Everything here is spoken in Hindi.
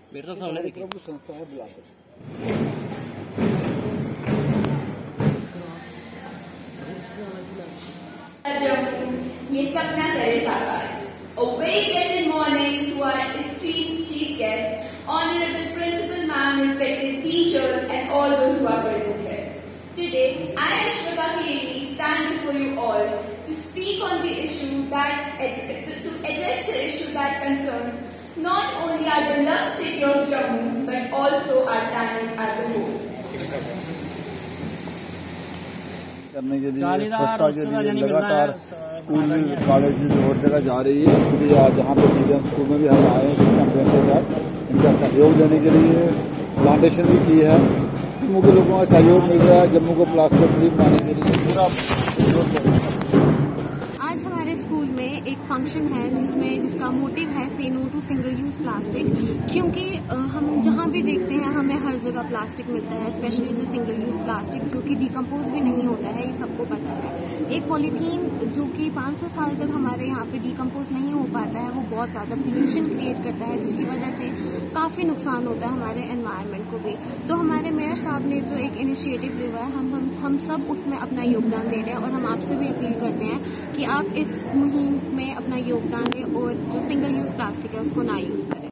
मेरे सामने देखिए संस्था है बिलासपुर। ये सपना करे साकार। A very pleasant morning to our esteemed chief guest, honorable principal ma'am, respected teachers, and all those who are present here. Today, I, Shweta Kiri, stand before you all to speak on the issue to address the issue that concerns not only our beloved city of Jammu, but also our planet as a whole. करने के लिए स्वच्छता के लिए लगातार स्कूल कॉलेज और जगह जा रही है, इसलिए आज यहाँ पे मीडियम स्कूल में भी हम आए हैं कैंपेन के तहत इनका सहयोग देने के लिए। प्लांटेशन भी की है, जम्मू के लोगों का सहयोग मिल रहा है जम्मू को प्लास्टिक फ्री बनाने के लिए पूरा सहयोग। आज हमारे स्कूल में एक फंक्शन है जिसका मोटिव है say no to single use plastic, क्योंकि हम जहाँ भी देखते हैं हमें हर जगह प्लास्टिक मिलता है, स्पेशली जो सिंगल यूज प्लास्टिक जो कि डिकम्पोज भी नहीं होता है, ये सबको पता है। एक पॉलीथीन जो कि 500 साल तक हमारे यहाँ पे डिकम्पोज नहीं हो पाता है, वो बहुत ज़्यादा पोल्यूशन क्रिएट करता है, जिसकी वजह से काफ़ी नुकसान होता है हमारे एनवायरनमेंट को भी। तो हमारे मेयर साहब ने जो एक इनिशिएटिव लिया है, हम सब उसमें अपना योगदान दे रहे हैं और हम आपसे भी अपील करते हैं कि आप इस मुहिम में अपना योगदान दें और जो सिंगल यूज प्लास्टिक है उसको ना यूज़ करें।